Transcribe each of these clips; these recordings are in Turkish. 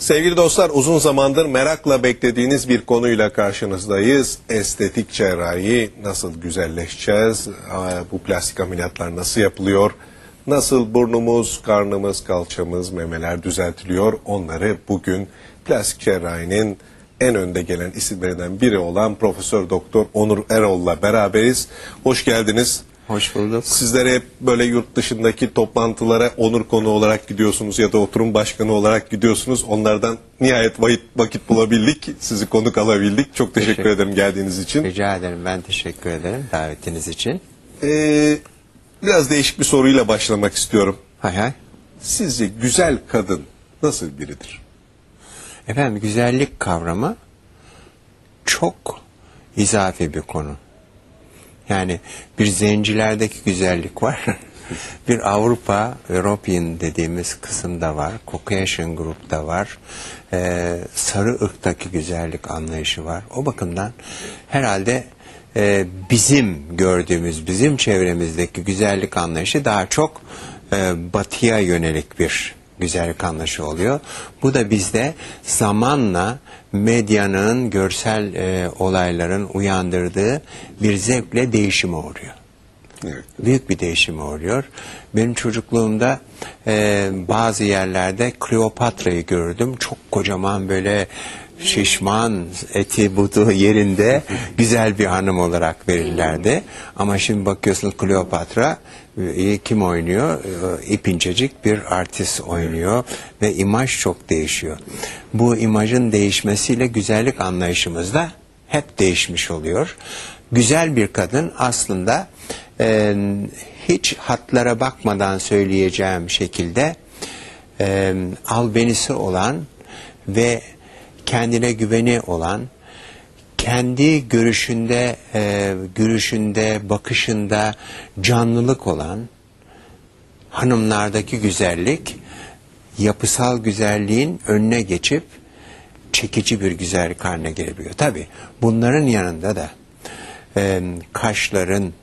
Sevgili dostlar, uzun zamandır merakla beklediğiniz bir konuyla karşınızdayız. Estetik cerrahi, nasıl güzelleşeceğiz? Bu plastik ameliyatlar nasıl yapılıyor? Nasıl burnumuz, karnımız, kalçamız, memeler düzeltiliyor? Onları bugün plastik cerrahinin en önde gelen isimlerinden biri olan Profesör Doktor Onur Erol'la beraberiz. Hoş geldiniz. Hoş bulduk. Sizlere hep böyle yurt dışındaki toplantılara onur konu olarak gidiyorsunuz ya da oturum başkanı olarak gidiyorsunuz. Onlardan nihayet vakit bulabildik, sizi konuk alabildik. Çok teşekkür ederim geldiğiniz için. Rica ederim, ben teşekkür ederim davetiniz için. Biraz değişik bir soruyla başlamak istiyorum. Hay hay. Sizce güzel kadın nasıl biridir? Efendim, güzellik kavramı çok izafi bir konu. Yani bir zencilerdeki güzellik var. Bir European dediğimiz kısımda var. Caucasian grupta var. Sarı ırktaki güzellik anlayışı var. O bakımdan herhalde bizim gördüğümüz, bizim çevremizdeki güzellik anlayışı daha çok batıya yönelik bir güzellik anlayışı oluyor. Bu da bizde zamanla medyanın, görsel olayların uyandırdığı bir zevkle değişime uğruyor. Evet. Büyük bir değişime uğruyor. Benim çocukluğumda bazı yerlerde Kleopatra'yı gördüm. Çok kocaman, böyle şişman, eti budu yerinde güzel bir hanım olarak verirlerdi. Ama şimdi bakıyorsunuz, Kleopatra kim oynuyor? İpincecik bir artist oynuyor ve imaj çok değişiyor. Bu imajın değişmesiyle güzellik anlayışımız da hep değişmiş oluyor. Güzel bir kadın aslında hiç hatlara bakmadan söyleyeceğim şekilde albenisi olan ve kendine güveni olan, kendi görüşünde, bakışında canlılık olan hanımlardaki güzellik, yapısal güzelliğin önüne geçip çekici bir güzellik haline gelebiliyor. Tabii bunların yanında da kaşların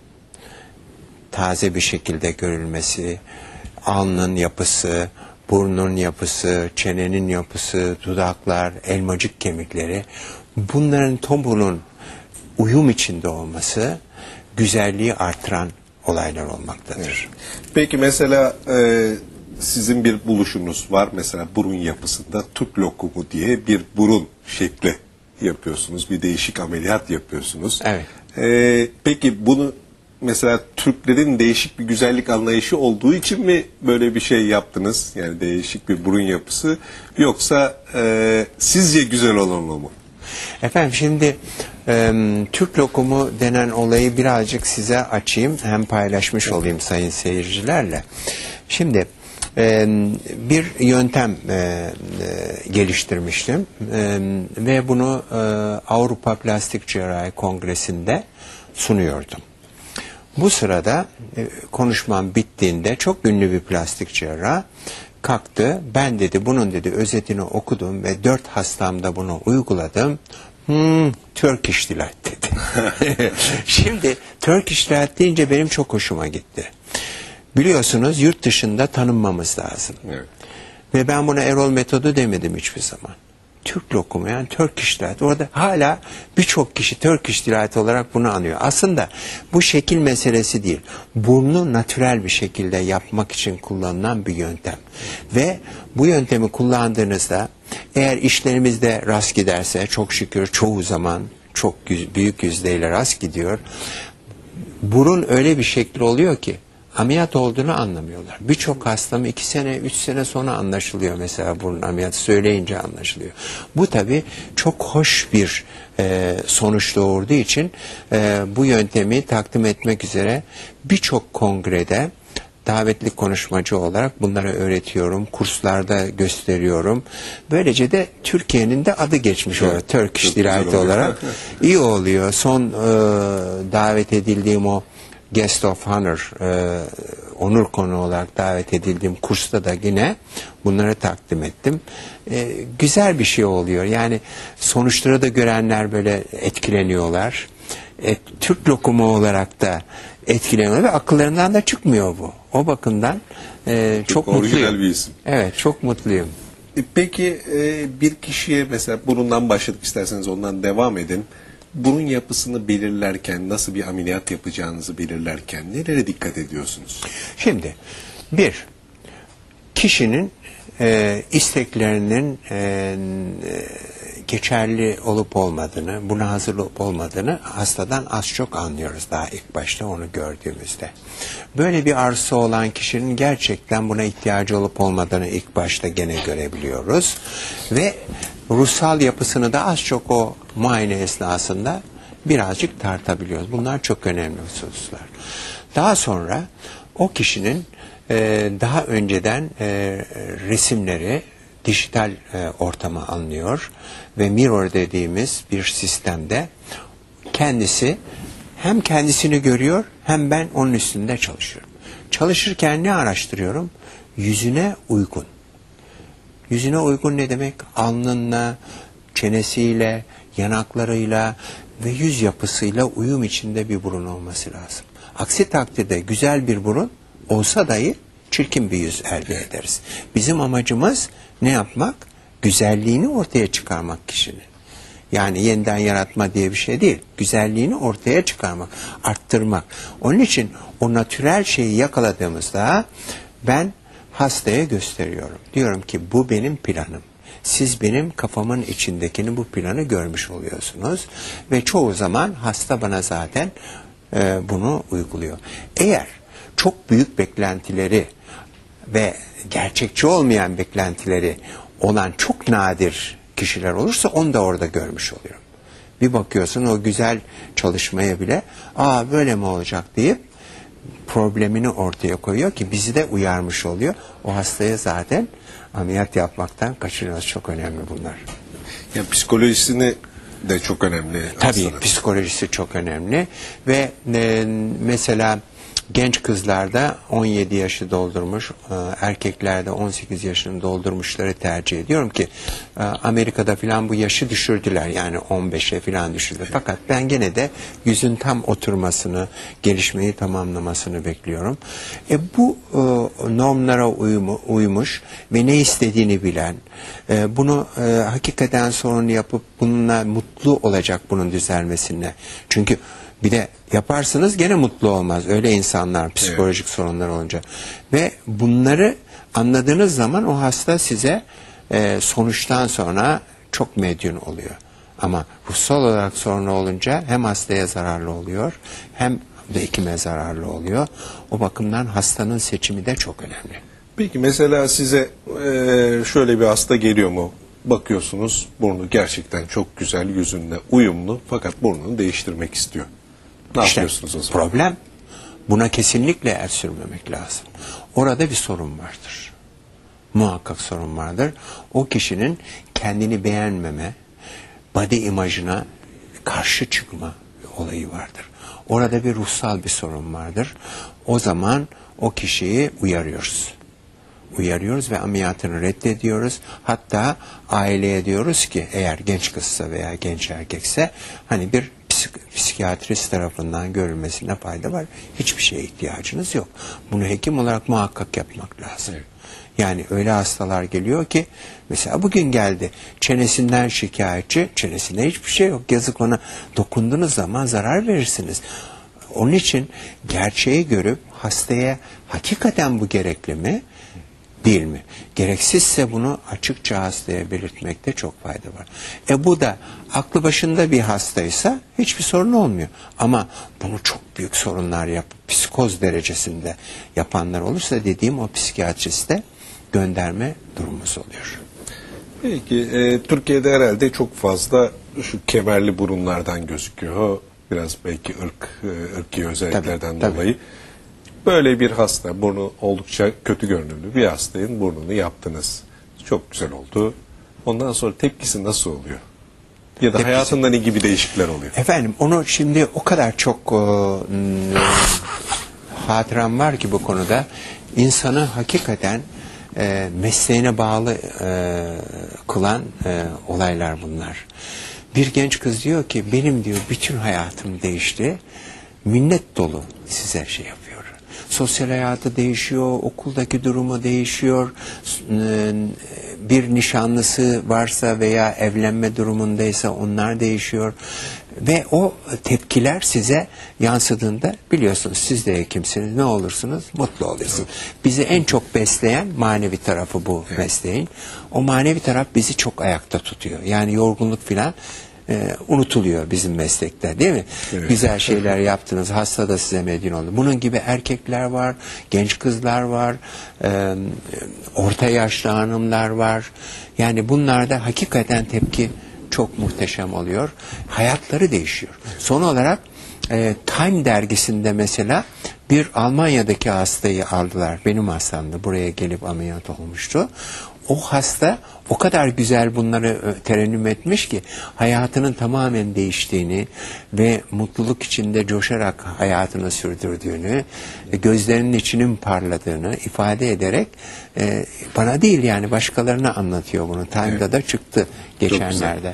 taze bir şekilde görülmesi, alnın yapısı, burnun yapısı, çenenin yapısı, dudaklar, elmacık kemikleri, bunların topunun uyum içinde olması güzelliği artıran olaylar olmaktadır. Peki mesela sizin bir buluşunuz var. Mesela burun yapısında Türk lokumu diye bir burun şekli yapıyorsunuz. Bir değişik ameliyat yapıyorsunuz. Evet. Peki bunu mesela Türklerin değişik bir güzellik anlayışı olduğu için mi böyle bir şey yaptınız? Yani değişik bir burun yapısı. Yoksa sizce güzel olan o mu? Efendim, şimdi Türk lokumu denen olayı birazcık size açayım. Hem paylaşmış olayım sayın seyircilerle. Şimdi bir yöntem geliştirmiştim ve bunu Avrupa Plastik Cerrahi Kongresi'nde sunuyordum. Bu sırada konuşmam bittiğinde çok ünlü bir plastik cerrah kalktı. Ben dedi, bunun dedi özetini okudum ve 4 hastamda bunu uyguladım. Turkish Delight dedi. Şimdi Turkish Delight deyince benim çok hoşuma gitti. Biliyorsunuz yurt dışında tanınmamız lazım. Evet. Ve ben buna Erol metodu demedim hiçbir zaman. Türk lokumu, yani Turkish Delight. Orada hala birçok kişi Turkish Delight olarak bunu anıyor. Aslında bu şekil meselesi değil. Burnu natürel bir şekilde yapmak için kullanılan bir yöntem. Ve bu yöntemi kullandığınızda eğer işlerimizde rast giderse, çok şükür çoğu zaman çok büyük yüzdeyle rast gidiyor. Burun öyle bir şekli oluyor ki ameliyat olduğunu anlamıyorlar. Birçok hastam 2 sene, 3 sene sonra anlaşılıyor mesela burun ameliyatı, söyleyince anlaşılıyor. Bu tabii çok hoş bir sonuç doğurduğu için bu yöntemi takdim etmek üzere birçok kongrede davetli konuşmacı olarak bunları öğretiyorum, kurslarda gösteriyorum. Böylece de Türkiye'nin de adı geçmiş oluyor. Turkish Delight olarak. İyi oluyor. Son davet edildiğim o Guest of Honor, onur konu olarak davet edildiğim kursta da yine bunları takdim ettim. Güzel bir şey oluyor. Yani sonuçları da görenler böyle etkileniyorlar. Türk lokumu olarak da etkileniyor ve akıllarından da çıkmıyor bu. O bakımdan çok mutluyum. Orijinal bir isim. Evet, çok mutluyum. Peki bir kişiye mesela burundan başladık, isterseniz ondan devam edin. Burun yapısını belirlerken, nasıl bir ameliyat yapacağınızı belirlerken nelere dikkat ediyorsunuz? Şimdi bir, kişinin isteklerinin geçerli olup olmadığını, buna hazır olup olmadığını hastadan az çok anlıyoruz daha ilk başta onu gördüğümüzde. Böyle bir arzusu olan kişinin gerçekten buna ihtiyacı olup olmadığını ilk başta gene görebiliyoruz. Ve ruhsal yapısını da az çok o muayene esnasında birazcık tartabiliyoruz. Bunlar çok önemli hususlar. Daha sonra o kişinin daha önceden resimleri dijital ortama alınıyor ve mirror dediğimiz bir sistemde kendisi hem kendisini görüyor hem ben onun üstünde çalışıyorum. Çalışırken ne araştırıyorum? Yüzüne uygun. Yüzüne uygun ne demek? Alnınla, çenesiyle, yanaklarıyla ve yüz yapısıyla uyum içinde bir burun olması lazım. Aksi takdirde güzel bir burun olsa dahi çirkin bir yüz elde ederiz. Bizim amacımız ne yapmak? Güzelliğini ortaya çıkarmak kişinin. Yani yeniden yaratma diye bir şey değil. Güzelliğini ortaya çıkarmak, arttırmak. Onun için o natürel şeyi yakaladığımızda ben hastaya gösteriyorum. Diyorum ki bu benim planım. Siz benim kafamın içindekini, bu planı görmüş oluyorsunuz. Ve çoğu zaman hasta bana zaten bunu uyguluyor. Eğer çok büyük beklentileri ve gerçekçi olmayan beklentileri olan çok nadir kişiler olursa onu da orada görmüş oluyorum. Bir bakıyorsun o güzel çalışmaya bile böyle mi olacak deyip problemini ortaya koyuyor ki bizi de uyarmış oluyor. O hastaya zaten ameliyat yapmaktan kaçınıyoruz. Çok önemli bunlar. Ya psikolojisini de çok önemli. Tabii hastanın. psikolojisi çok önemli ve mesela genç kızlarda 17 yaşı doldurmuş, erkeklerde 18 yaşını doldurmuşları tercih ediyorum ki Amerika'da filan bu yaşı düşürdüler. Yani 15'e filan düşürdü. Fakat ben gene de yüzün tam oturmasını, gelişmeyi tamamlamasını bekliyorum. Bu normlara uymuş ve ne istediğini bilen, bunu hakikaten sorun yapıp bununla mutlu olacak bunun düzelmesine. Çünkü bir de yaparsınız gene mutlu olmaz. Öyle insanlar psikolojik sorunlar olunca. Ve bunları anladığınız zaman o hasta size sonuçtan sonra çok medyun oluyor. Ama ruhsal olarak sorunu olunca hem hastaya zararlı oluyor hem de hekime zararlı oluyor. O bakımdan hastanın seçimi de çok önemli. Peki mesela size şöyle bir hasta geliyor mu? Bakıyorsunuz burnu gerçekten çok güzel, yüzünle uyumlu fakat burnunu değiştirmek istiyor. Ne yapıyorsunuz o zaman? Problem buna kesinlikle el sürmemek lazım. Orada bir sorun vardır. Muhakkak sorun vardır. O kişinin kendini beğenmeme, body imajına karşı çıkma olayı vardır. Orada bir ruhsal bir sorun vardır. O zaman o kişiyi uyarıyoruz. Uyarıyoruz ve ameliyatını reddediyoruz. Hatta aileye diyoruz ki eğer genç kızsa veya genç erkekse hani bir psikiyatrist tarafından görülmesine fayda var. Hiçbir şeye ihtiyacınız yok. Bunu hekim olarak muhakkak yapmak lazım. Evet. Yani öyle hastalar geliyor ki mesela bugün geldi çenesinden şikayetçi, çenesinde hiçbir şey yok. Yazık ona dokunduğunuz zaman zarar verirsiniz. Onun için gerçeği görüp hastaya hakikaten bu gerekli mi? Değil mi? Gereksizse bunu açıkça hastaya belirtmekte çok fayda var. Bu da aklı başında bir hastaysa hiçbir sorun olmuyor. Ama bunu çok büyük sorunlar yapıp psikoz derecesinde yapanlar olursa dediğim o psikiyatriste gönderme durumumuz oluyor. Peki Türkiye'de herhalde çok fazla şu kemerli burunlardan gözüküyor. Biraz belki ırki özelliklerden tabii. dolayı. Böyle bir hasta, burnu oldukça kötü görünümlü bir hastayın burnunu yaptınız. Çok güzel oldu. Ondan sonra tepkisi nasıl oluyor? Ya da hayatında ne gibi değişiklikler oluyor? Efendim onu şimdi o kadar çok hatıram var ki bu konuda. İnsanı hakikaten mesleğine bağlı kılan olaylar bunlar. Bir genç kız diyor ki benim diyor bütün hayatım değişti. Minnet dolu size şey yapıyor. Sosyal hayatı değişiyor, okuldaki durumu değişiyor, bir nişanlısı varsa veya evlenme durumundaysa onlar değişiyor. Ve o tepkiler size yansıdığında biliyorsunuz siz de hekimsiniz, ne olursunuz mutlu oluyorsunuz. Bizi en çok besleyen manevi tarafı bu mesleğin. O manevi taraf bizi çok ayakta tutuyor. Yani yorgunluk filan unutuluyor bizim meslekte, değil mi? Evet. Güzel şeyler yaptınız, hasta da size medyan oldu. Bunun gibi erkekler var, genç kızlar var, orta yaşlı hanımlar var. Yani bunlarda hakikaten tepki çok muhteşem oluyor. Hayatları değişiyor. Son olarak Time dergisinde mesela bir Almanya'daki hastayı aldılar. Benim hastamdı. Buraya gelip ameliyat olmuştu. O hasta o kadar güzel bunları terennüm etmiş ki hayatının tamamen değiştiğini ve mutluluk içinde coşarak hayatını sürdürdüğünü, gözlerinin içinin parladığını ifade ederek bana değil yani başkalarına anlatıyor bunu. Time'da da çıktı geçenlerde.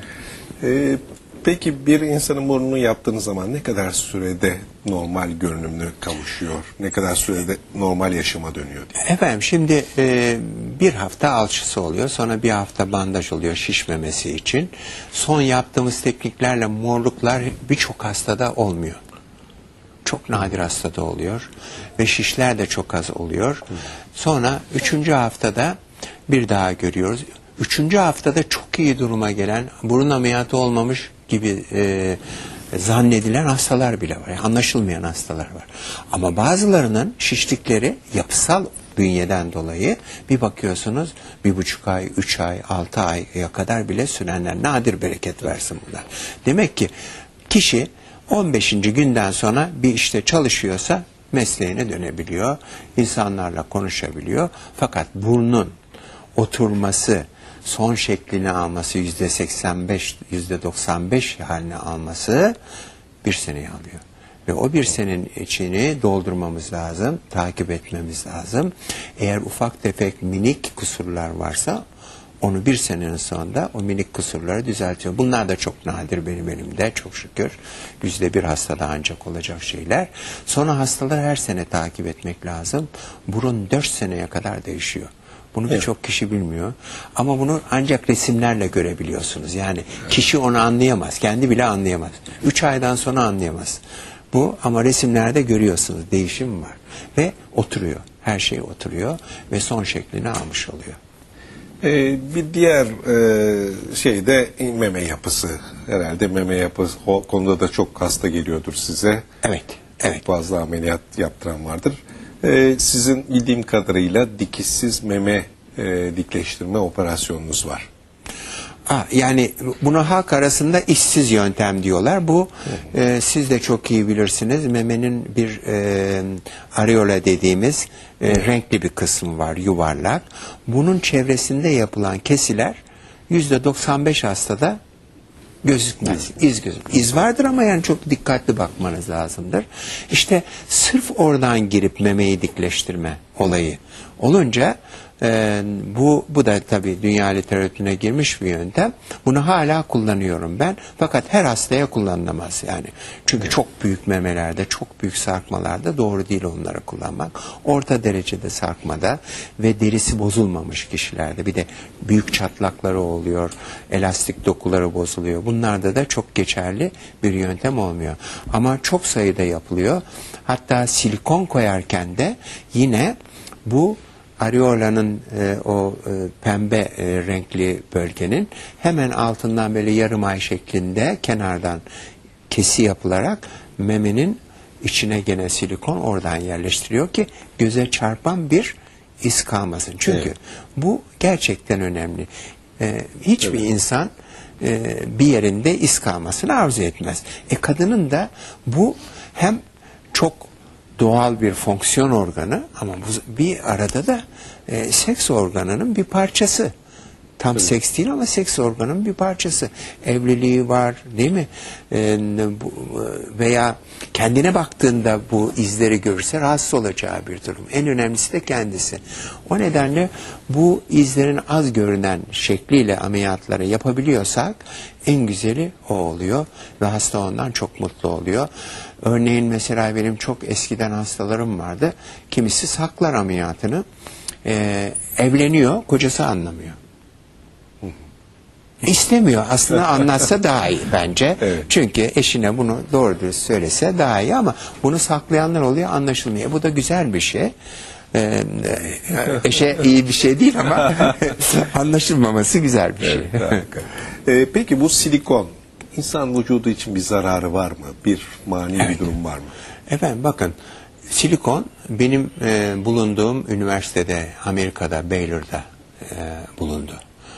Peki bir insanın burnunu yaptığınız zaman ne kadar sürede normal görünümüne kavuşuyor? Ne kadar sürede normal yaşama dönüyor diye? Efendim şimdi bir hafta alçısı oluyor. Sonra bir hafta bandaj oluyor şişmemesi için. Son yaptığımız tekniklerle morluklar birçok hastada olmuyor. Çok nadir hastada oluyor. Ve şişler de çok az oluyor. Sonra 3. haftada bir daha görüyoruz. 3. haftada çok iyi duruma gelen, burun ameliyatı olmamış gibi zannedilen hastalar bile var. Yani anlaşılmayan hastalar var. Ama bazılarının şişlikleri yapısal bünyeden dolayı bir bakıyorsunuz 1,5 ay, 3 ay, 6 aya kadar bile sürenler. Nadir bereket versin bunlar. Demek ki kişi 15. günden sonra bir işte çalışıyorsa mesleğine dönebiliyor. İnsanlarla konuşabiliyor. Fakat burnun oturması, son şeklini alması, %85, %95 haline alması bir seneyi alıyor. Ve o bir senenin içini doldurmamız lazım, takip etmemiz lazım. Eğer ufak tefek minik kusurlar varsa onu bir senenin sonunda o minik kusurları düzeltiyor. Bunlar da çok nadir benim elimde çok şükür. %1 hastada ancak olacak şeyler. Sonra hastaları her sene takip etmek lazım. Burun 4 seneye kadar değişiyor. Bunu birçok kişi bilmiyor. Ama bunu ancak resimlerle görebiliyorsunuz. Yani kişi onu anlayamaz. Kendi bile anlayamaz. 3 aydan sonra anlayamaz. Bu ama resimlerde görüyorsunuz. Değişim var. Ve oturuyor. Her şey oturuyor. Ve son şeklini almış oluyor. Bir diğer şey de meme yapısı. Herhalde meme yapısı o konuda da çok hasta geliyordur size. Evet. Evet. Çok fazla ameliyat yaptıran vardır. Sizin bildiğim kadarıyla dikişsiz meme dikleştirme operasyonunuz var. Yani buna halk arasında işsiz yöntem diyorlar. Bu siz de çok iyi bilirsiniz. Memenin bir areola dediğimiz renkli bir kısmı var, yuvarlak. Bunun çevresinde yapılan kesiler %95 hastada gözükmez. İz vardır ama yani çok dikkatli bakmanız lazımdır. İşte sırf oradan girip memeyi dikleştirme olayı olunca bu da tabii dünya literatürüne girmiş bir yöntem. Bunu hala kullanıyorum ben. Fakat her hastaya kullanılamaz yani. Çünkü çok büyük memelerde, çok büyük sarkmalarda doğru değil onları kullanmak. Orta derecede sarkmada ve derisi bozulmamış kişilerde bir de büyük çatlakları oluyor, elastik dokuları bozuluyor. Bunlarda da çok geçerli bir yöntem olmuyor. Ama çok sayıda yapılıyor. Hatta silikon koyarken de yine bu areolanın pembe renkli bölgenin hemen altından böyle yarım ay şeklinde kenardan kesi yapılarak memenin içine gene silikon oradan yerleştiriyor ki göze çarpan bir iz kalmasın. Çünkü bu gerçekten önemli. Hiçbir insan bir yerinde iz kalmasını arzu etmez. Kadının da bu hem çok doğal bir fonksiyon organı ama bu bir arada da seks organının bir parçası. Tam seks değil ama seks organının bir parçası. Evliliği var değil mi? Veya kendine baktığında bu izleri görürse rahatsız olacağı bir durum. En önemlisi de kendisi. O nedenle bu izlerin az görünen şekliyle ameliyatları yapabiliyorsak en güzeli o oluyor ve hasta ondan çok mutlu oluyor. Örneğin mesela benim çok eskiden hastalarım vardı. Kimisi saklar ameliyatını, evleniyor, kocası anlamıyor. İstemiyor. Aslında anlatsa daha iyi bence. Evet. Çünkü eşine bunu doğru dürüst söylese daha iyi ama bunu saklayanlar oluyor, anlaşılmıyor. Bu da güzel bir şey. Eşe iyi bir şey değil ama anlaşılmaması güzel bir şey. Harika. Peki bu silikon insan vücudu için bir zararı var mı? Bir mani bir durum var mı? Efendim bakın, silikon benim bulunduğum üniversitede, Amerika'da, Baylor'da bulundu.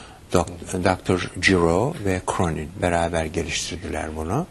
Dr. Giro ve Cronin beraber geliştirdiler bunu.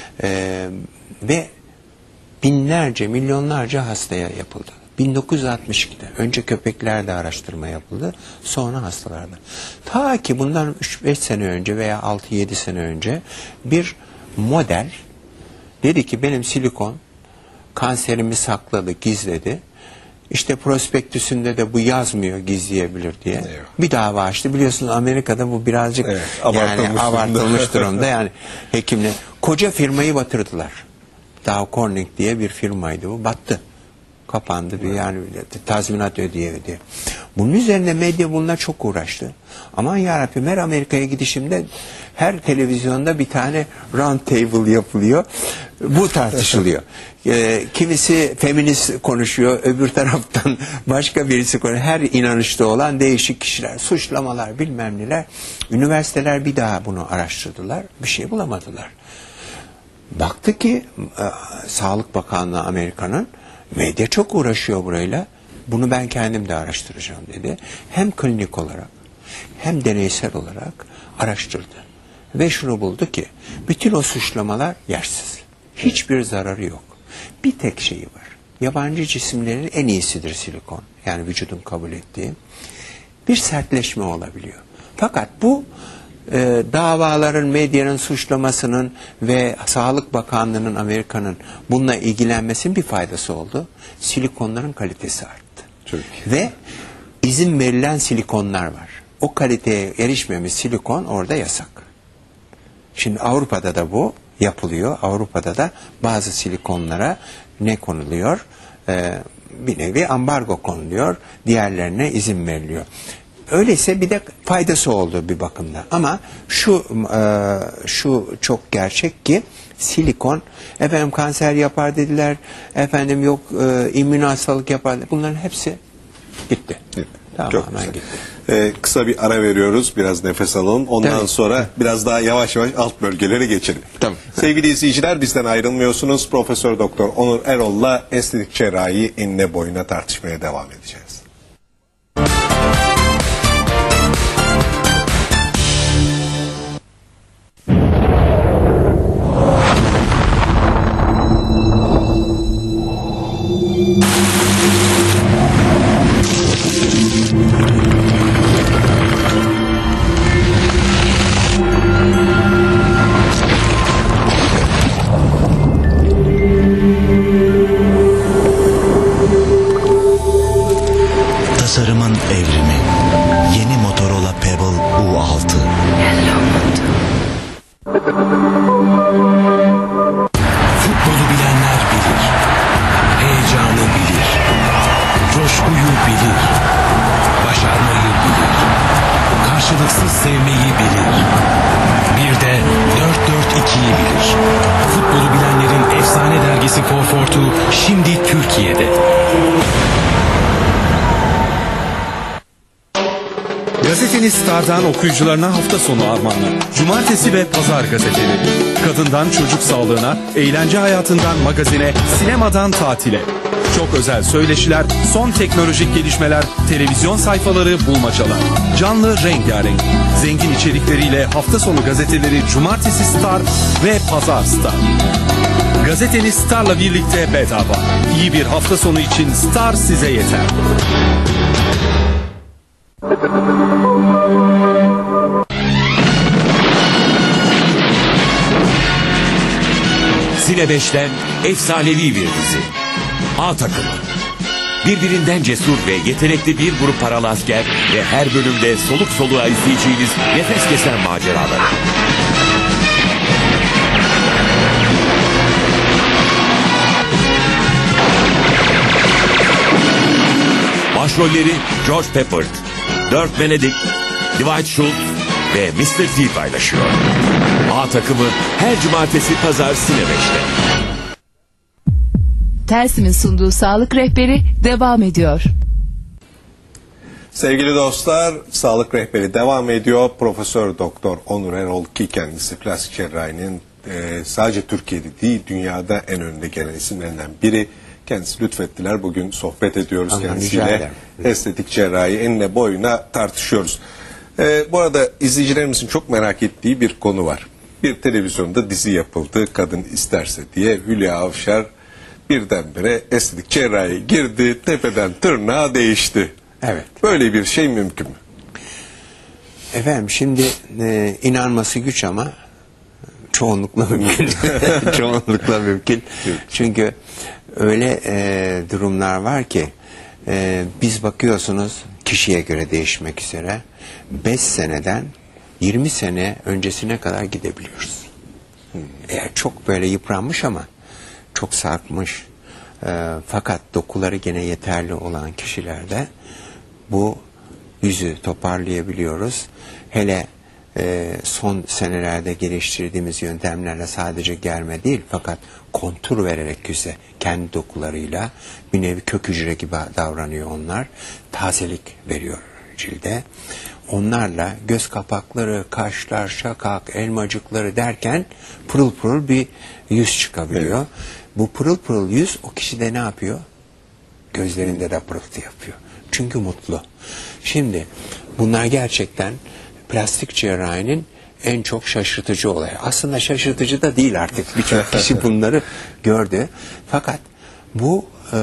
Ve binlerce, milyonlarca hastaya yapıldı. 1962'de. Önce köpeklerde araştırma yapıldı. Sonra hastalarda. Ta ki bundan 3-5 sene önce veya 6-7 sene önce bir model dedi ki benim silikon kanserimi sakladı, gizledi. İşte prospektüsünde de bu yazmıyor, gizleyebilir diye. Evet. Bir dava açtı. Biliyorsunuz Amerika'da bu birazcık abartılmış durumda. Yani hekimle koca firmayı batırdılar. Dow Corning diye bir firmaydı bu. Battı. Kapandı. Yani tazminat ödeye. Bunun üzerine medya bununla çok uğraştı. Aman yarabbim, her Amerika'ya gidişimde her televizyonda bir tane round table yapılıyor. Bu tartışılıyor. Kimisi feminist konuşuyor, öbür taraftan başka birisi konuşuyor. Her inanışta olan değişik kişiler, suçlamalar, bilmem neler. Üniversiteler bir daha bunu araştırdılar. Bir şey bulamadılar. Baktı ki Sağlık Bakanlığı Amerika'nın, medya çok uğraşıyor burayla. Bunu ben kendim de araştıracağım dedi. Hem klinik olarak hem deneysel olarak araştırdı. Ve şunu buldu ki bütün o suçlamalar yersiz. Hiçbir zararı yok. Bir tek şeyi var. Yabancı cisimlerin en iyisidir silikon. Yani vücudun kabul ettiği. Bir sertleşme olabiliyor. Fakat bu davaların, medyanın suçlamasının ve Sağlık Bakanlığı'nın, Amerika'nın bununla ilgilenmesinin bir faydası oldu. Silikonların kalitesi arttı. Çok. Ve izin verilen silikonlar var. O kaliteye erişmemiş silikon orada yasak. Şimdi Avrupa'da da bu yapılıyor. Avrupa'da da bazı silikonlara ne konuluyor? Bir nevi ambargo konuluyor. Diğerlerine izin veriliyor. Öyleyse bir de faydası oldu bir bakımda. Ama şu çok gerçek ki silikon efendim kanser yapar dediler. Efendim yok immün hastalık yapar. Bunların hepsi gitti. Tamamen gitti. Kısa bir ara veriyoruz. Biraz nefes alalım. Ondan sonra biraz daha yavaş yavaş alt bölgelere geçelim. Tamam. Sevgili izleyiciler, bizden ayrılmıyorsunuz. Profesör Doktor Onur Erol'la estetik cerrahi enine boyuna tartışmaya devam edeceğiz. Tasarımın evrimi. Yeni Motorola Pebble U6. Futbolu bilenler bilir. Heyecanı bilir. Coşkuyu bilir. Başarmayı bilir. Karşılıksız sevmeyi bilir. Bir de 4-4-2'yi bilir. Futbolu bilenlerin efsane dergisi Forfort'u şimdi Türkiye'de. Gazeteniz Star'dan okuyucularına hafta sonu armağanı. Cumartesi ve pazar gazeteleri. Kadından çocuk sağlığına, eğlence hayatından magazine, sinemadan tatile. Çok özel söyleşiler, son teknolojik gelişmeler, televizyon sayfaları, bulmacalar. Canlı, rengarenk. Zengin içerikleriyle hafta sonu gazeteleri Cumartesi Star ve Pazar Star. Gazeteniz Star'la birlikte bedava. İyi bir hafta sonu için Star size yeter. Zile 5'ten efsanevi bir dizi. A takımı. Birbirinden cesur ve yetenekli bir grup paralı asker ve her bölümde soluk soluğa izleyeceğiniz nefes kesen maceraları. Başrolleri George Peppard, Dirk Benedict, Dwight Schultz, ve Mr. T paylaşıyor. A takımı her cumartesi pazar Sine 5'te. Tersim'in sunduğu sağlık rehberi devam ediyor. Sevgili dostlar, Sağlık Rehberi devam ediyor. Profesör Doktor Onur Erol ki kendisi plastik cerrahinin sadece Türkiye'de değil dünyada en önde gelen isimlerinden biri. Kendisi lütfettiler. Bugün sohbet ediyoruz Ama kendisiyle. Estetik cerrahi enine boyuna tartışıyoruz. Bu arada izleyicilerimizin çok merak ettiği bir konu var. Bir televizyonda dizi yapıldı. Kadın isterse diye Hülya Avşar birdenbire estetik cerrahi girdi. Tepeden tırnağa değişti. Evet. Böyle bir şey mümkün mü? Efendim şimdi inanması güç ama çoğunlukla mümkün. Çoğunlukla mümkün. Çünkü öyle durumlar var ki biz bakıyorsunuz kişiye göre değişmek üzere 5 seneden 20 sene öncesine kadar gidebiliyoruz. Eğer çok böyle yıpranmış ama çok sarkmış fakat dokuları gene yeterli olan kişilerde bu yüzü toparlayabiliyoruz. Hele son senelerde geliştirdiğimiz yöntemlerle sadece germe değil fakat kontur vererek yüze kendi dokularıyla bir nevi kök hücre gibi davranıyor onlar. Tazelik veriyor cilde. Onlarla göz kapakları, kaşlar, şakak, elmacıkları derken pırıl pırıl bir yüz çıkabiliyor. Evet. Bu pırıl pırıl yüz o kişide ne yapıyor? Gözlerinde de pırıltı yapıyor. Çünkü mutlu. Şimdi bunlar gerçekten plastik cerrahinin en çok şaşırtıcı olayı. Aslında şaşırtıcı da değil artık. Birçok kişi bunları gördü. Fakat bu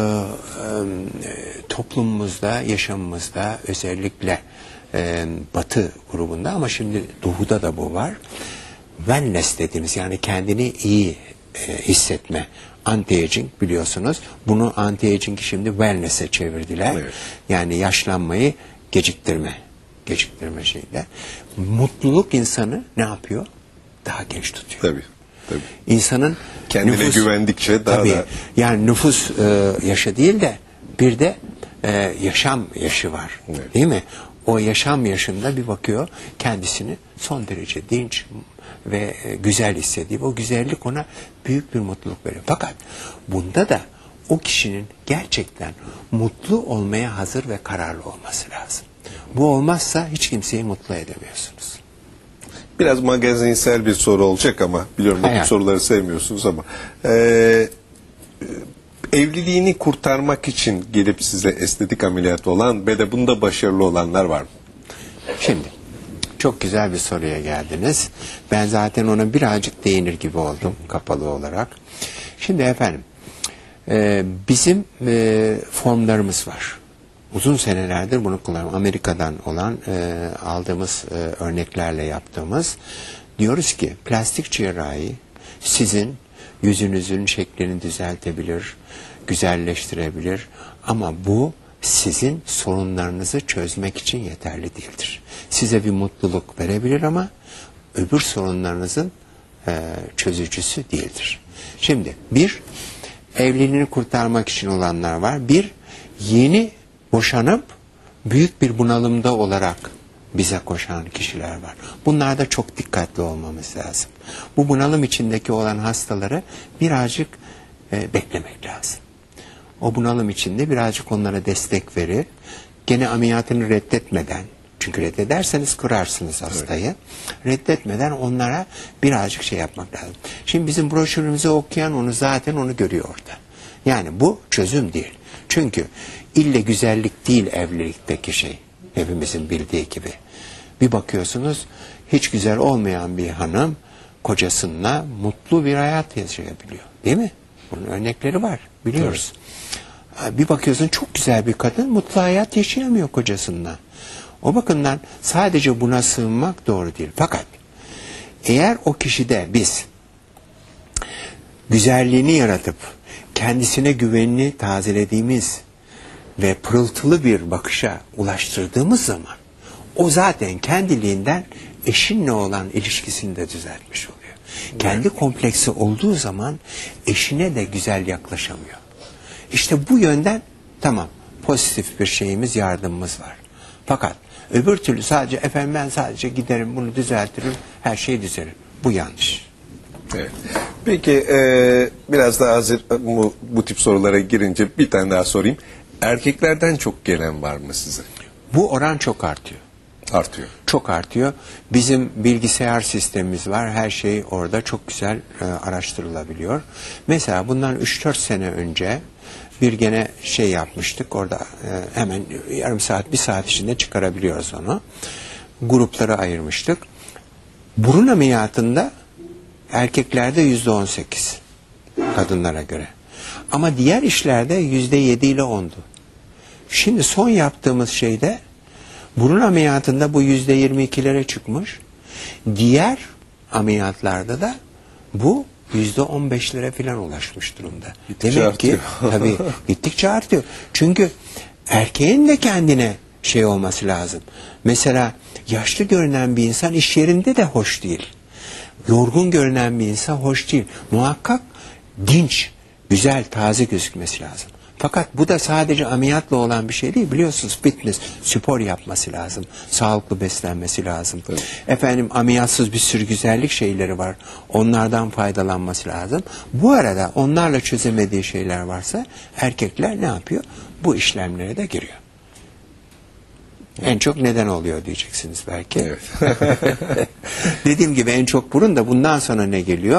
toplumumuzda, yaşamımızda özellikle Batı grubunda ama şimdi Doğu'da da bu var. Wellness dediğimiz yani kendini iyi hissetme. Anti-aging biliyorsunuz. Bunu anti-aging'i şimdi wellness'e çevirdiler. Evet. Yani yaşlanmayı geciktirme şeyinde. Mutluluk insanı ne yapıyor? Daha genç tutuyor. Tabii. İnsanın kendine güvendikçe daha da... Yani nüfus yaşı değil de bir de yaşam yaşı var. Evet. Değil mi? O yaşam yaşında bir bakıyor kendisini son derece dinç ve güzel hissediyor. O güzellik ona büyük bir mutluluk veriyor. Fakat bunda da o kişinin gerçekten mutlu olmaya hazır ve kararlı olması lazım. Bu olmazsa hiç kimseyi mutlu edemiyorsunuz. Biraz magazinsel bir soru olacak ama biliyorum bu soruları sevmiyorsunuz ama evliliğini kurtarmak için gelip size estetik ameliyatı olan ve de bunda başarılı olanlar var mı? Şimdi çok güzel bir soruya geldiniz. Ben zaten ona birazcık değinir gibi oldum kapalı olarak. Şimdi efendim bizim formlarımız var. Uzun senelerdir bunu kullanıyorum. Amerika'dan olan aldığımız örneklerle yaptığımız diyoruz ki plastik cerrahi sizin yüzünüzün şeklini düzeltebilir, güzelleştirebilir ama bu sizin sorunlarınızı çözmek için yeterli değildir. Size bir mutluluk verebilir ama öbür sorunlarınızın çözücüsü değildir. Şimdi bir, evliliğini kurtarmak için olanlar var. Bir, yeni boşanıp büyük bir bunalımda olarak bize koşan kişiler var. Bunlarda çok dikkatli olmamız lazım. Bu bunalım içindeki olan hastaları birazcık beklemek lazım. O bunalım içinde birazcık onlara destek verir. Gene ameliyatını reddetmeden, çünkü reddederseniz kırarsınız hastayı. Evet. Reddetmeden onlara birazcık şey yapmak lazım. Şimdi bizim broşürümüzü okuyan onu görüyor orada. Yani bu çözüm değil. Çünkü ille güzellik değil evlilikteki şey. Hepimizin bildiği gibi. Bir bakıyorsunuz hiç güzel olmayan bir hanım kocasıyla mutlu bir hayat yaşayabiliyor. Değil mi? Bunun örnekleri var. Biliyoruz. Evet. Bir bakıyorsun çok güzel bir kadın mutlu hayat yaşayamıyor kocasıyla. O bakımdan sadece buna sığınmak doğru değil. Fakat eğer o kişide biz güzelliğini yaratıp kendisine güvenini tazelediğimiz ve pırıltılı bir bakışa ulaştırdığımız zaman o zaten kendiliğinden eşinle olan ilişkisini de düzeltmiş oluyor. Evet. Kendi kompleksi olduğu zaman eşine de güzel yaklaşamıyor. İşte bu yönden tamam pozitif bir şeyimiz, yardımımız var. Fakat Öbür türlü sadece efendim ben sadece giderim bunu düzeltirim, her şey düzelir. Bu yanlış. Evet. Peki biraz daha hazır bu tip sorulara girince bir tane daha sorayım. Erkeklerden çok gelen var mı size? Bu oran çok artıyor. Artıyor. Çok artıyor. Bizim bilgisayar sistemimiz var. Her şey orada çok güzel araştırılabiliyor. Mesela bundan 3-4 sene önce bir gene şey yapmıştık. Orada hemen yarım saat, bir saat içinde çıkarabiliyoruz onu. Gruplara ayırmıştık. Burun ameliyatında erkeklerde %18. Kadınlara göre. Ama diğer işlerde %7 ile 10'du. Şimdi son yaptığımız şeyde burun ameliyatında bu %22'lere çıkmış. Diğer ameliyatlarda da bu %15'lere falan ulaşmış durumda. Gittikçe Demek ki tabii gittikçe artıyor. Çünkü erkeğin de kendine şey olması lazım. Mesela yaşlı görünen bir insan iş yerinde de hoş değil. Yorgun görünen bir insan hoş değil. Muhakkak dinç, güzel, taze gözükmesi lazım. Fakat bu da sadece ameliyatla olan bir şey değil. Biliyorsunuz fitness, spor yapması lazım. Sağlıklı beslenmesi lazım. Evet. Efendim ameliyatsız bir sürü güzellik şeyleri var. Onlardan faydalanması lazım. Bu arada onlarla çözemediği şeyler varsa erkekler ne yapıyor? Bu işlemlere de giriyor. En çok neden oluyor diyeceksiniz belki. Evet. Dediğim gibi en çok burun da bundan sonra ne geliyor?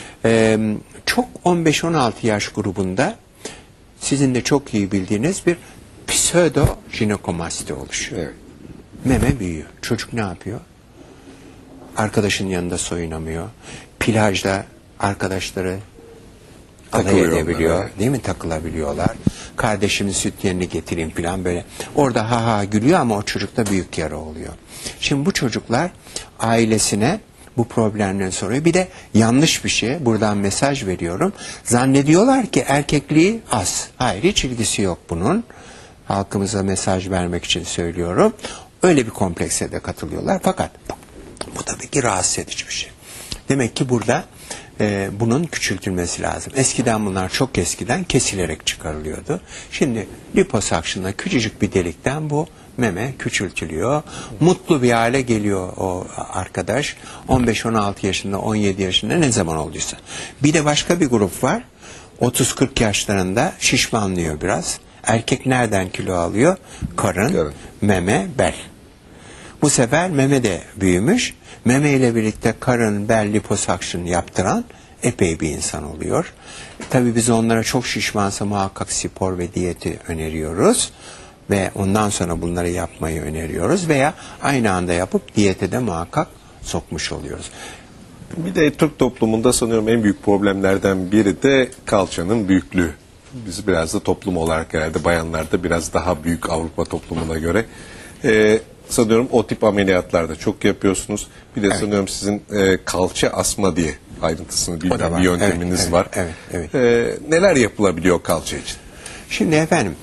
Çok 15-16 yaş grubunda sizin de çok iyi bildiğiniz bir pseudo jinekomasti oluşuyor. Evet. Meme büyüyor. Çocuk ne yapıyor? Arkadaşın yanında soyunamıyor. Plajda arkadaşları alay Takılıyor edebiliyor. onlara. Değil mi? Takılabiliyorlar. Kardeşimin süt yerini getireyim falan böyle. Orada ha ha gülüyor ama o çocukta büyük yara oluyor. Şimdi bu çocuklar ailesine bu problemleri soruyor. Bir de yanlış bir şey. Buradan mesaj veriyorum. Zannediyorlar ki erkekliği az. Hayır, hiç ilgisi yok bunun. Halkımıza mesaj vermek için söylüyorum. Öyle bir komplekse de katılıyorlar. Fakat bu tabii ki rahatsız edici bir şey. Demek ki burada bunun küçültülmesi lazım. Eskiden bunlar çok eskiden kesilerek çıkarılıyordu. Şimdi liposakşınla küçücük bir delikten bu meme küçültülüyor. Mutlu bir hale geliyor o arkadaş. 15-16 yaşında, 17 yaşında ne zaman olduysa. Bir de başka bir grup var. 30-40 yaşlarında şişmanlıyor biraz. Erkek nereden kilo alıyor? Karın, Evet. meme, bel. Bu sefer meme de büyümüş. Meme ile birlikte karın, bel, liposakşın yaptıran epey bir insan oluyor. Tabii biz onlara çok şişmansa muhakkak spor ve diyeti öneriyoruz. Ve ondan sonra bunları yapmayı öneriyoruz. Veya aynı anda yapıp diyete de muhakkak sokmuş oluyoruz. Bir de Türk toplumunda sanıyorum en büyük problemlerden biri de kalçanın büyüklüğü. Biz biraz da toplum olarak herhalde bayanlarda biraz daha büyük Avrupa toplumuna göre. Sanıyorum o tip ameliyatlarda çok yapıyorsunuz. Bir de sanıyorum sizin kalça asma diye ayrıntısını bildiğim bir yönteminiz evet, var. Evet. Neler yapılabiliyor kalça için? Şimdi efendim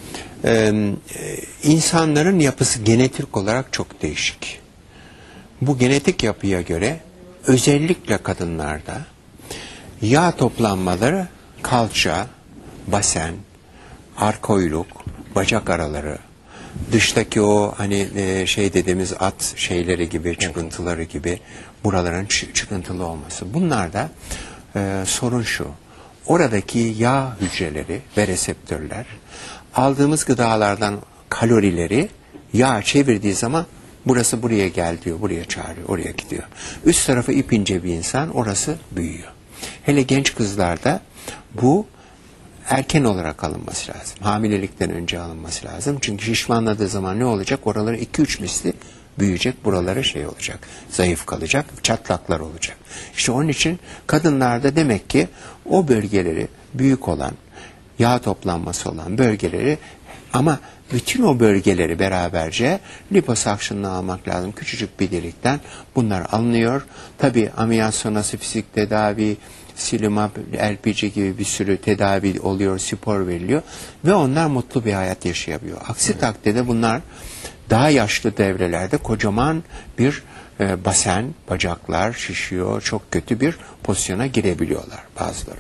insanların yapısı genetik olarak çok değişik. Bu genetik yapıya göre özellikle kadınlarda yağ toplanmaları kalça, basen, arkoyluk, bacak araları, dıştaki o hani şey dediğimiz at şeyleri gibi, çıkıntıları gibi buraların çıkıntılı olması. Bunlarda sorun şu. Oradaki yağ hücreleri ve reseptörler aldığımız gıdalardan kalorileri yağ çevirdiği zaman burası buraya gel diyor, buraya çağırıyor, oraya gidiyor. Üst tarafı ipince bir insan, orası büyüyor. Hele genç kızlarda bu erken olarak alınması lazım. Hamilelikten önce alınması lazım. Çünkü şişmanladığı zaman ne olacak? Oraları 2-3 misli büyüyecek, buraları şey olacak, zayıf kalacak, çatlaklar olacak. İşte onun için kadınlarda demek ki o bölgeleri büyük olan, yağ toplanması olan bölgeleri ama bütün o bölgeleri beraberce liposakşınla almak lazım. Küçücük bir delikten bunlar alınıyor. Tabii ameliyat sonrası fizik tedavi, Silimab, LPG gibi bir sürü tedavi oluyor, spor veriliyor ve onlar mutlu bir hayat yaşayabiliyor. Aksi takdirde bunlar daha yaşlı devrelerde kocaman bir basen, bacaklar şişiyor, çok kötü bir pozisyona girebiliyorlar bazıları.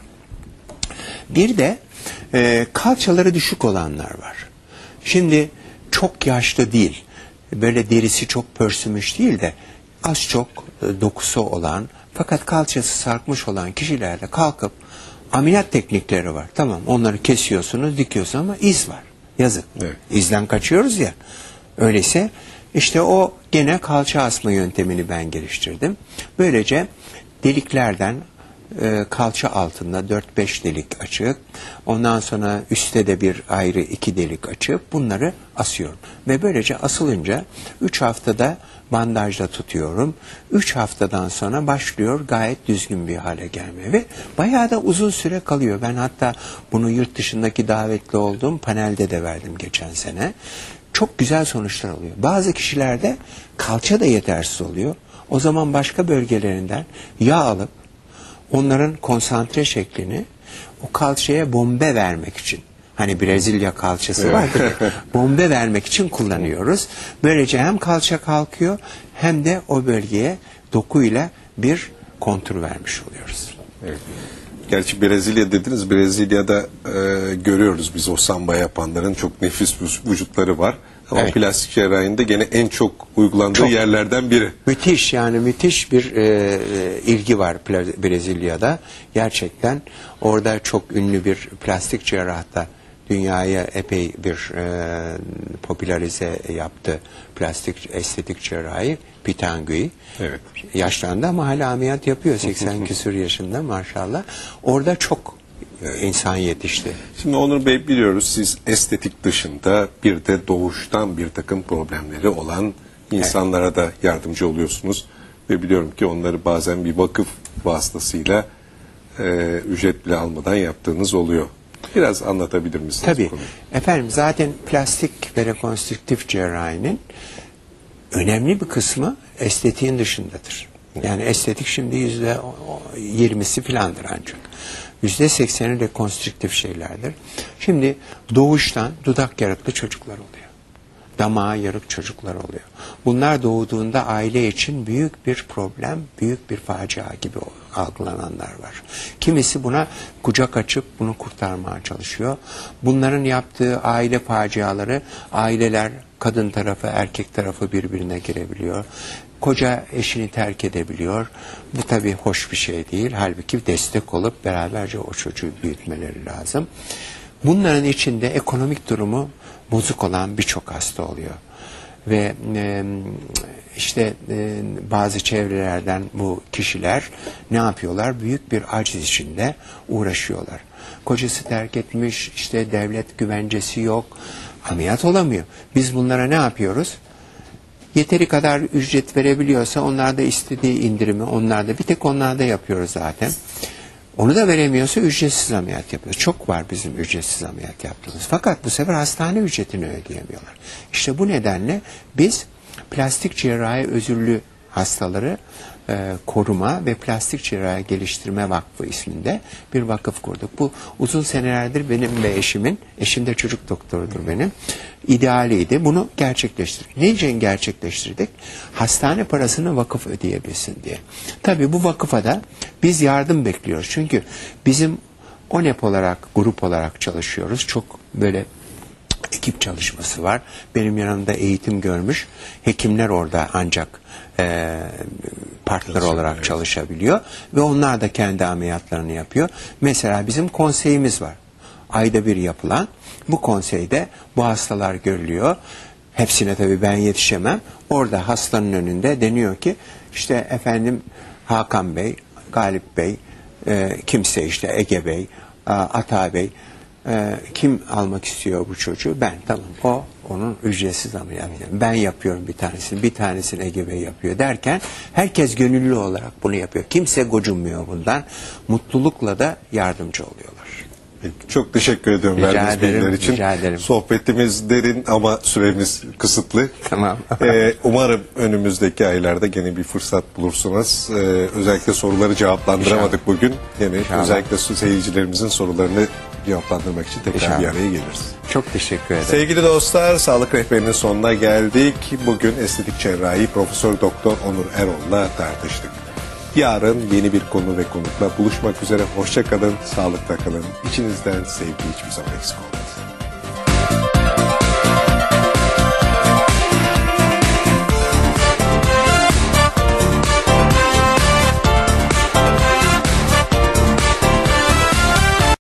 Bir de kalçaları düşük olanlar var. Şimdi çok yaşlı değil, böyle derisi çok pörsümüş değil de az çok dokusu olan fakat kalçası sarkmış olan kişilerde kalkıp ameliyat teknikleri var. Tamam, onları kesiyorsunuz, dikiyorsunuz ama iz var. Yazık. Evet. İzden kaçıyoruz ya. Öyleyse işte o gene kalça asma yöntemini ben geliştirdim. Böylece deliklerden kalça altında 4-5 delik açıp ondan sonra üstte de bir ayrı 2 delik açıp bunları asıyorum. Ve böylece asılınca 3 haftada bandajla tutuyorum. 3 haftadan sonra başlıyor gayet düzgün bir hale gelmeye ve bayağı da uzun süre kalıyor. Ben hatta bunu yurt dışındaki davetli olduğum panelde de verdim geçen sene. Çok güzel sonuçlar oluyor. Bazı kişilerde kalça da yetersiz oluyor. O zaman başka bölgelerinden yağ alıp onların konsantre şeklini o kalçaya bombe vermek için, hani Brezilya kalçası vardır ya, bombe vermek için kullanıyoruz. Böylece hem kalça kalkıyor hem de o bölgeye dokuyla bir kontur vermiş oluyoruz. Evet. Gerçi Brezilya dediniz. Brezilya'da görüyoruz biz o samba yapanların çok nefis vücutları var. Ama Evet. plastik cerrahinin gene en çok uygulandığı yerlerden biri. Müthiş, yani müthiş bir ilgi var Brezilya'da. Gerçekten orada çok ünlü bir plastik cerrahta dünyaya epey bir popülerize yaptı plastik estetik cerrahi Pitangui. Evet. Yaşlandı ama hala ameliyat yapıyor 80 küsur yaşında maşallah. Orada çok insan yetişti. Şimdi Onur Bey, biliyoruz siz estetik dışında bir de doğuştan bir takım problemleri olan insanlara da yardımcı oluyorsunuz. Ve biliyorum ki onları bazen bir vakıf vasıtasıyla ücret bile almadan yaptığınız oluyor. Biraz anlatabilir misiniz? Tabii. bu konuyu? Efendim zaten plastik ve rekonstrüktif cerrahinin önemli bir kısmı estetiğin dışındadır. Yani estetik şimdi %20'si filandır ancak. %80'i rekonstrüktif şeylerdir. Şimdi doğuştan dudak yarıklı çocuklar oluyor. Damağı yarık çocuklar oluyor. Bunlar doğduğunda aile için büyük bir problem, büyük bir facia gibi algılananlar var. Kimisi buna kucak açıp bunu kurtarmaya çalışıyor. Bunların yaptığı aile faciaları, aileler kadın tarafı, erkek tarafı birbirine girebiliyor. Koca eşini terk edebiliyor. Bu tabii hoş bir şey değil. Halbuki destek olup beraberce o çocuğu büyütmeleri lazım. Bunların içinde ekonomik durumu bozuk olan birçok hasta oluyor. Ve bazı çevrelerden bu kişiler ne yapıyorlar? Büyük bir aciz içinde uğraşıyorlar. Kocası terk etmiş, işte devlet güvencesi yok, ameliyat olamıyor. Biz bunlara ne yapıyoruz? Yeteri kadar ücret verebiliyorsa onlar da istediği indirimi bir tek onlarda yapıyoruz zaten. Onu da veremiyorsa ücretsiz ameliyat yapıyoruz. Çok var bizim ücretsiz ameliyat yaptığımız. Fakat bu sefer hastane ücretini ödeyemiyorlar. İşte bu nedenle biz plastik cerrahi özürlü hastaları koruma ve plastik cerrahi geliştirme vakfı isminde bir vakıf kurduk. Bu uzun senelerdir benim ve eşim de çocuk doktorudur benim, idealiydi. Bunu gerçekleştirdik. Ne için gerçekleştirdik? Hastane parasını vakıf ödeyebilsin diye. Tabii bu vakıfa da biz yardım bekliyoruz. Çünkü bizim ONEP olarak, grup olarak çalışıyoruz. Çok böyle ekip çalışması var. Benim yanımda eğitim görmüş hekimler orada ancak partner olarak çalışabiliyor ve onlar da kendi ameliyatlarını yapıyor. Mesela bizim konseyimiz var. Ayda bir yapılan. Bu konseyde bu hastalar görülüyor. Hepsine tabii ben yetişemem. Orada hastanın önünde deniyor ki işte efendim Hakan Bey, Galip Bey, kimse işte Ege Bey, Ata Bey, kim almak istiyor bu çocuğu? Ben. Tamam. Onun ücretsiz ameliyatı. Ben yapıyorum bir tanesini Ege Bey yapıyor derken herkes gönüllü olarak bunu yapıyor. Kimse gocunmuyor bundan. Mutlulukla da yardımcı oluyorlar. Çok teşekkür ediyorum verdiğiniz bilgiler için. Rica ederim. Sohbetimiz derin ama süremiz kısıtlı. Tamam. Umarım önümüzdeki aylarda gene bir fırsat bulursunuz. Özellikle soruları cevaplandıramadık bugün. Yine özellikle seyircilerimizin sorularını cevaplandırmak için tekrar bir araya geliriz. Çok teşekkür ederim. Sevgili dostlar, Sağlık Rehberi'nin sonuna geldik. Bugün estetik cerrahi Profesör Doktor Onur Erol'la tartıştık. Yarın yeni bir konu ve konukla buluşmak üzere. Hoşça kalın, sağlıkla kalın. İçinizden sevgi hiçbir zaman eksik olmasın.